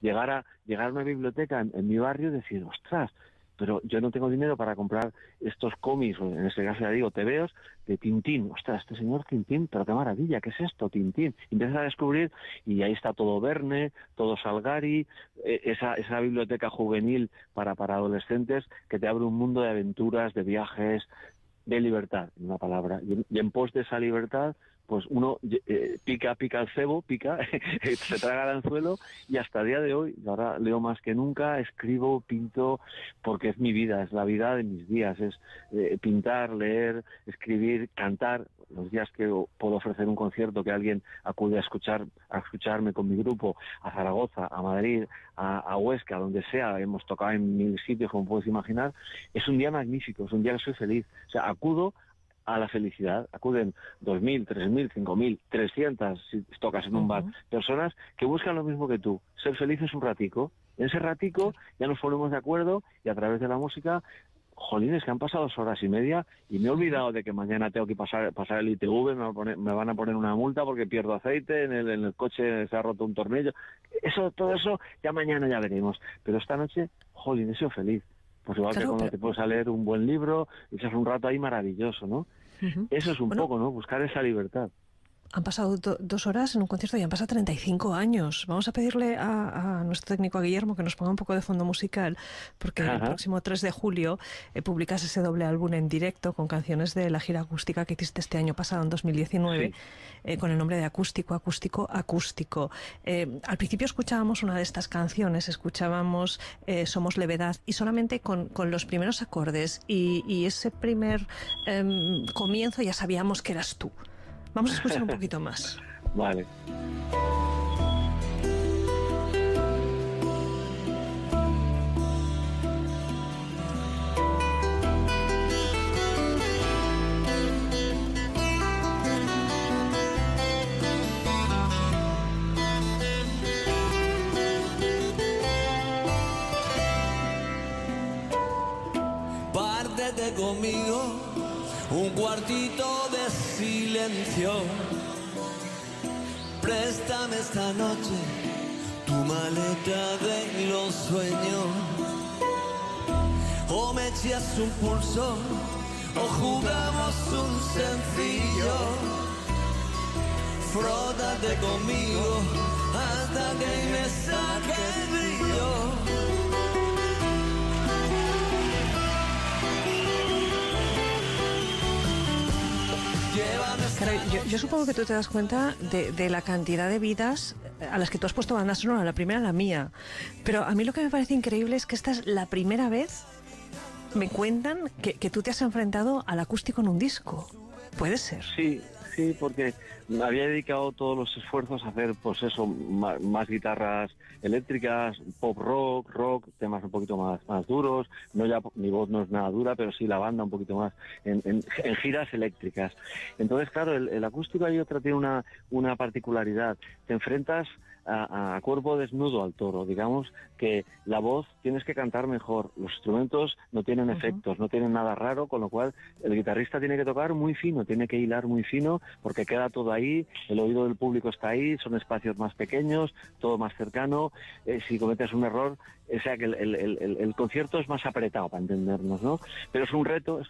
llegar a una biblioteca en mi barrio y decir, ostras, pero yo no tengo dinero para comprar estos cómics, o en este caso ya digo, tebeos, de Tintín. Ostras, este señor Tintín, pero qué maravilla, ¿qué es esto, Tintín? Y empiezas a descubrir, y ahí está todo Verne, todo Salgari, esa biblioteca juvenil para adolescentes que te abre un mundo de aventuras, de viajes, de libertad, en una palabra. Y en pos de esa libertad, pues uno pica el cebo, se traga el anzuelo, y hasta el día de hoy, ahora leo más que nunca, escribo, pinto, porque es mi vida, es la vida de mis días, es pintar, leer, escribir, cantar. Los días que puedo ofrecer un concierto, que alguien acude a escucharme con mi grupo, a Zaragoza, a Madrid, a Huesca, donde sea, hemos tocado en 1000 sitios, como puedes imaginar, es un día magnífico, es un día que soy feliz. O sea, acudo a la felicidad, acuden 2.000, 3.000, 5.000, 300, si tocas en un bar, personas que buscan lo mismo que tú, ser felices un ratico. En ese ratico ya nos ponemos de acuerdo, y a través de la música, jolines, que han pasado 2 horas y media y me he olvidado de que mañana tengo que pasar el ITV, me van a poner una multa porque pierdo aceite, en el coche se ha roto un tornillo. Todo eso, ya mañana ya veremos. Pero esta noche, jolín, he sido feliz. Pues igual que cuando te puedes a leer un buen libro, y echas un rato ahí maravilloso, ¿no? Eso es un poco, ¿no? Buscar esa libertad. Han pasado 2 horas en un concierto y han pasado 35 años. Vamos a pedirle a nuestro técnico, a Guillermo, que nos ponga un poco de fondo musical, porque el próximo 3 de julio publicas ese doble álbum en directo con canciones de la gira acústica que hiciste este año pasado, en 2019, con el nombre de Acústico, Acústico, Acústico. Al principio escuchábamos una de estas canciones, escuchábamos Somos Levedad, y solamente con los primeros acordes y ese primer comienzo ya sabíamos que eras tú. Vamos a escuchar un poquito más. Vale. Pártete conmigo un cuartito de silencio. Préstame esta noche tu maleta de los sueños. O me echas un pulso o jugamos un sencillo. Frótate conmigo hasta que me saque el brillo. Claro, yo supongo que tú te das cuenta de la cantidad de vidas a las que tú has puesto banda sonora, la primera, la mía. Pero a mí lo que me parece increíble es que esta es la primera vez, me cuentan, que tú te has enfrentado al acústico en un disco. ¿Puede ser? Sí, porque me había dedicado todos los esfuerzos a hacer, pues eso, más guitarras eléctricas, pop rock, temas un poquito más duros. No, ya mi voz no es nada dura, pero sí la banda un poquito más en giras eléctricas. Entonces, claro, el acústico hay tiene una particularidad. Te enfrentas a cuerpo desnudo al toro, digamos que la voz tienes que cantar mejor, los instrumentos no tienen efectos, no tienen nada raro, con lo cual el guitarrista tiene que tocar muy fino, tiene que hilar muy fino, porque queda todo ahí, el oído del público está ahí, son espacios más pequeños, todo más cercano. Si cometes un error, o sea que el concierto es más apretado, para entendernos, ¿no? Pero es un reto,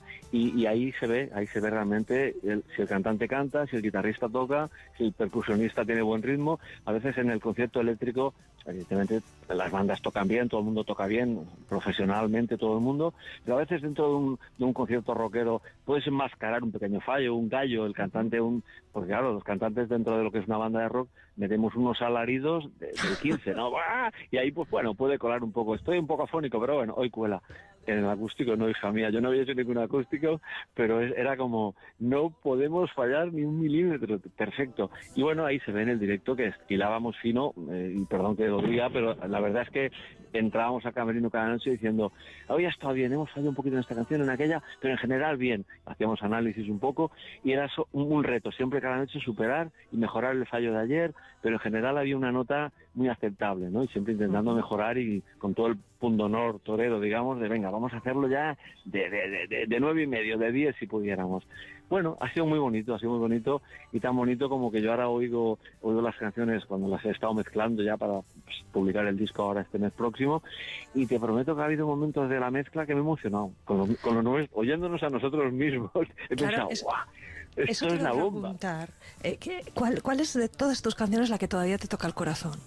y ahí se ve realmente si el cantante canta, si el guitarrista toca, si el percusionista tiene buen ritmo. A veces en el concierto eléctrico, evidentemente las bandas tocan bien, todo el mundo toca bien, profesionalmente todo el mundo, pero a veces dentro de un concierto rockero puedes enmascarar un pequeño fallo, un gallo, el cantante, porque claro, los cantantes dentro de lo que es una banda de rock metemos unos alaridos del 15, ¿no? Y ahí pues bueno, puede colar un poco. Estoy un poco afónico, pero bueno, hoy cuela. En el acústico no, hija mía, yo no había hecho ningún acústico, pero era como, no podemos fallar ni un milímetro, perfecto. Y bueno, ahí se ve en el directo que hilábamos fino, y perdón que lo diga, pero la verdad es que entrábamos a camerino cada noche diciendo, hoy ha estado bien, hemos fallado un poquito en esta canción, en aquella, pero en general bien. Hacíamos análisis un poco, y era un reto, siempre cada noche superar y mejorar el fallo de ayer, pero en general había una nota muy aceptable, ¿no? Y siempre intentando mejorar, y con todo el pundonor torero, digamos, de venga, vamos a hacerlo ya de 9:30, de 10 si pudiéramos. Bueno, ha sido muy bonito, y tan bonito como que yo ahora oigo las canciones cuando las he estado mezclando ya para publicar el disco ahora este mes próximo, y te prometo que ha habido momentos de la mezcla que me he emocionado, con lo nuevo, oyéndonos a nosotros mismos. He pensado, ¡guau! Esto es una bomba. ¿Cuál es de todas tus canciones la que todavía te toca el corazón?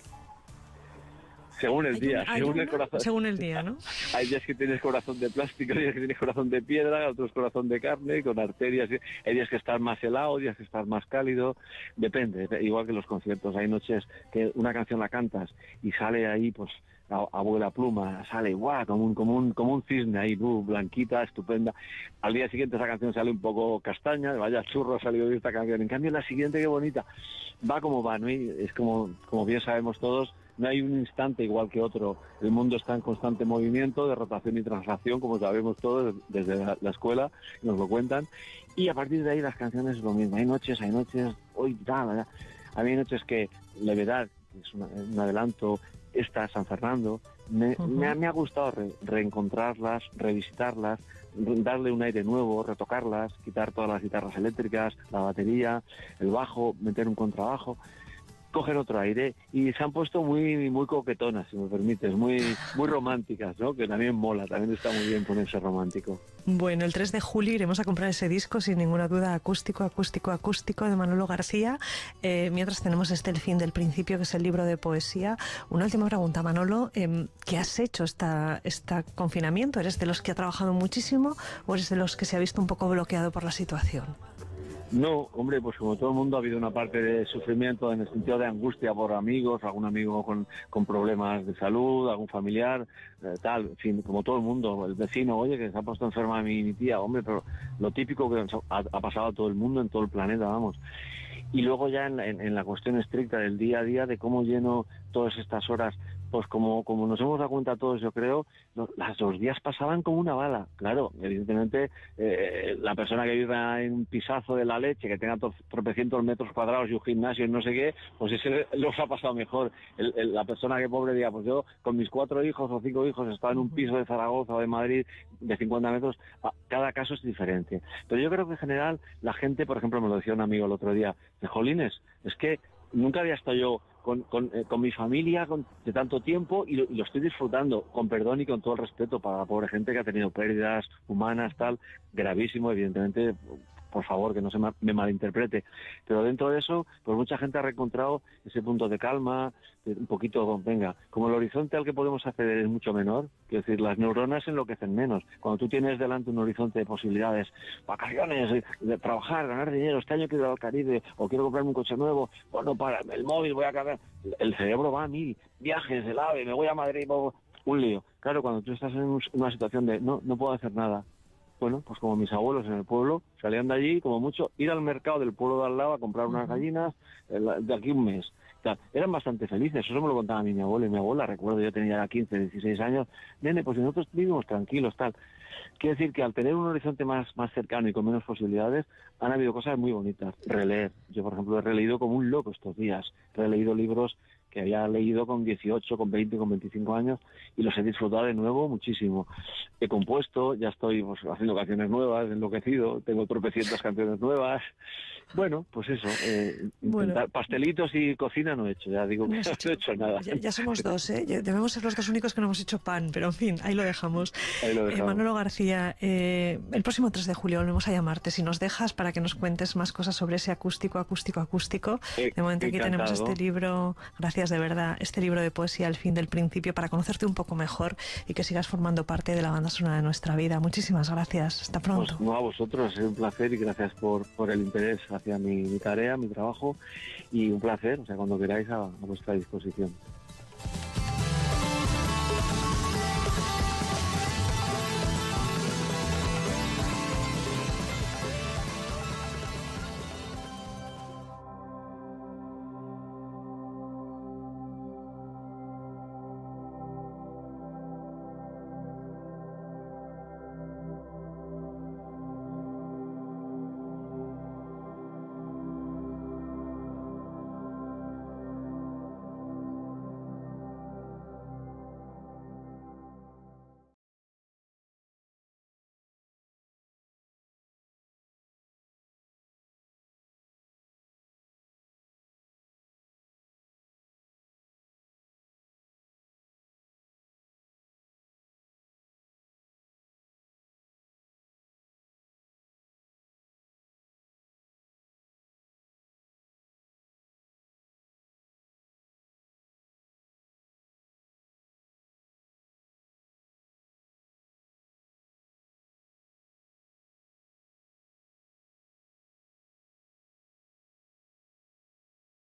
Según el día, según el corazón. Según el día, ¿no? Hay días que tienes corazón de plástico, hay días que tienes corazón de piedra, otros corazón de carne, con arterias. Hay días que estás más helado, días que estás más cálido. Depende, igual que los conciertos. Hay noches que una canción la cantas y sale ahí, pues, abuela pluma, sale guau, como un cisne ahí, blanquita, estupenda. Al día siguiente esa canción sale un poco castaña, vaya churro ha salido de esta canción. En cambio la siguiente, qué bonita, va como va, ¿no? Y es como bien sabemos todos, no hay un instante igual que otro. El mundo está en constante movimiento de rotación y traslación, como sabemos todos desde la escuela, nos lo cuentan. Y a partir de ahí las canciones es lo mismo. Hay noches, hoy tal, hay noches que Levedad, que es un adelanto, está San Fernando. Me ha gustado reencontrarlas, revisitarlas, darle un aire nuevo, retocarlas, quitar todas las guitarras eléctricas, la batería, el bajo, meter un contrabajo, coger otro aire, y se han puesto muy coquetonas, si me permites, muy románticas, ¿no? Que también mola, también está muy bien ponerse romántico. Bueno, el 3 de julio iremos a comprar ese disco, sin ninguna duda, acústico de Manolo García. Mientras tenemos El fin del principio, que es el libro de poesía. Una última pregunta, Manolo, ¿qué has hecho este confinamiento? ¿Eres de los que ha trabajado muchísimo o eres de los que se ha visto un poco bloqueado por la situación? No, hombre, pues como todo el mundo ha habido una parte de sufrimiento en el sentido de angustia por amigos, algún amigo con problemas de salud, algún familiar, tal, en fin, como todo el mundo, el vecino, oye, que se ha puesto enferma mi tía, hombre, pero lo típico que ha pasado a todo el mundo, en todo el planeta, vamos. Y luego ya en la cuestión estricta del día a día, de cómo lleno todas estas horas, pues como nos hemos dado cuenta todos, yo creo, los días pasaban como una bala. Claro, evidentemente, la persona que viva en un pisazo de la leche, que tenga tropecientos metros cuadrados y un gimnasio y no sé qué, pues ese los ha pasado mejor. La persona que pobre diga, pues yo con mis 4 hijos o 5 hijos estaba en un piso de Zaragoza o de Madrid de 50 metros, cada caso es diferente. Pero yo creo que en general la gente, por ejemplo, me lo decía un amigo el otro día, de jolines, es que nunca había estado yo con mi familia de tanto tiempo y lo estoy disfrutando, con perdón y con todo el respeto para la pobre gente que ha tenido pérdidas humanas, tal, gravísimo, evidentemente, por favor, que no se me malinterprete, pero dentro de eso, pues mucha gente ha reencontrado ese punto de calma, un poquito, venga, como el horizonte al que podemos acceder es mucho menor, quiero decir, las neuronas enloquecen menos. Cuando tú tienes delante un horizonte de posibilidades, vacaciones, de trabajar, ganar dinero, este año quiero ir al Caribe, o quiero comprarme un coche nuevo, bueno, para el móvil voy a cargar, el cerebro va a mí, viajes, el AVE, me voy a Madrid, un lío. Claro, cuando tú estás en una situación de no puedo hacer nada, bueno, pues como mis abuelos en el pueblo, salían de allí, como mucho, ir al mercado del pueblo de al lado a comprar unas gallinas de aquí un mes. O sea, eran bastante felices, eso me lo contaba mi abuelo y mi abuela, recuerdo, yo tenía 15, 16 años, nene, pues nosotros vivimos tranquilos, tal. Quiere decir que al tener un horizonte más cercano y con menos posibilidades, han habido cosas muy bonitas. Releer, yo por ejemplo he releído como un loco estos días, he releído libros que había leído con 18, con 20, con 25 años y los he disfrutado de nuevo muchísimo. He compuesto, ya estoy pues, haciendo canciones nuevas, enloquecido, tengo tropecientas canciones nuevas. Bueno, pues eso, pastelitos y cocina no he hecho, ya digo que no he hecho nada. Ya somos dos, ¿eh? Debemos ser los dos únicos que no hemos hecho pan, pero en fin, ahí lo dejamos. Manolo García, el próximo 3 de julio volvemos a llamarte, si nos dejas, para que nos cuentes más cosas sobre ese acústico. De momento aquí tenemos este libro, gracias de verdad, este libro de poesía, El fin del principio, para conocerte un poco mejor y que sigas formando parte de la banda sonora de nuestra vida. Muchísimas gracias, hasta pronto. Pues no, a vosotros, es un placer y gracias por el interés hacia mi tarea, mi trabajo, y un placer, o sea, cuando queráis a vuestra disposición.